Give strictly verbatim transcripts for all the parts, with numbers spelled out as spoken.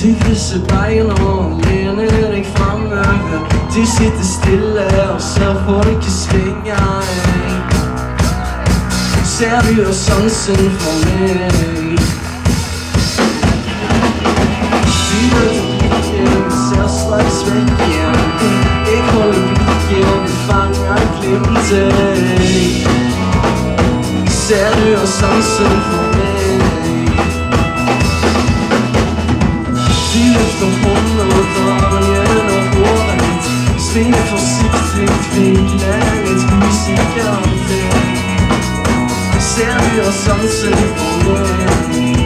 Du krysser beina og lener deg fremover. Du sitter stille og ser folket svinge. Ser du har sansen for meg? Du møter blikket, men ser straks vekk igjen. Jeg holder blikket og vil fange glimtet. Ser du har sansen for meg? Du løfter hånden og drar den gjennom håret ditt. Svinger forsiktig, vinkler litt usikker til. Ser du har sansen for meg?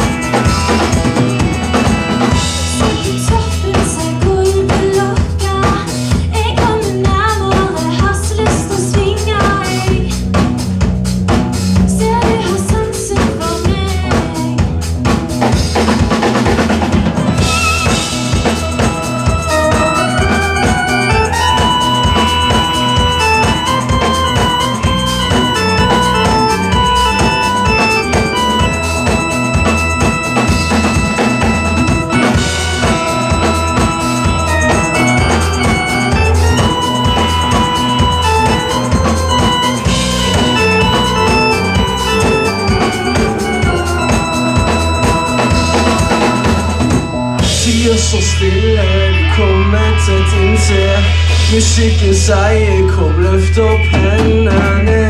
Sier så stille, du kommer tett inntil. Musikken sier kom, løft opp hendene.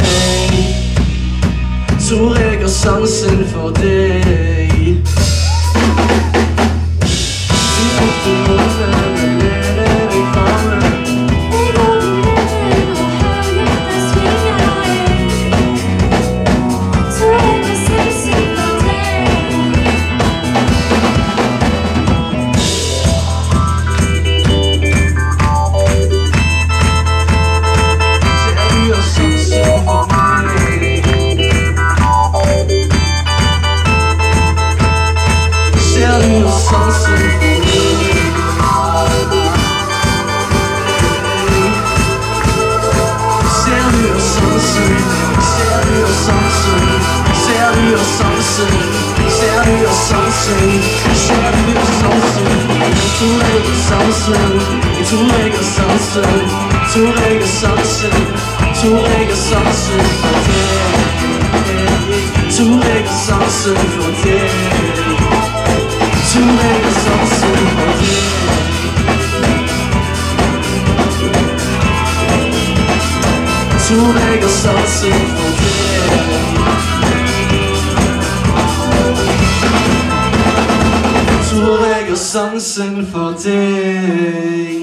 Tror jeg har sansen for deg. Du løfter munnen, men leder deg fremme. Jeg holder munnen og hører hjertet svinge. Tror jeg har sansen for deg. Ser du har sansen for meg? Ser du har sansen? Ser du har sansen? Ser du har sansen? Ser du har sansen? Ser du har sansen? Jeg tror jeg har sansen. Jeg tror jeg har sansen. Tror jeg har sansen. Tror jeg har sansen for deg. Tror jeg har sansen for deg. Tror jeg har sansen for deg. Tror jeg har sansen for deg. Tror jeg har sansen for deg.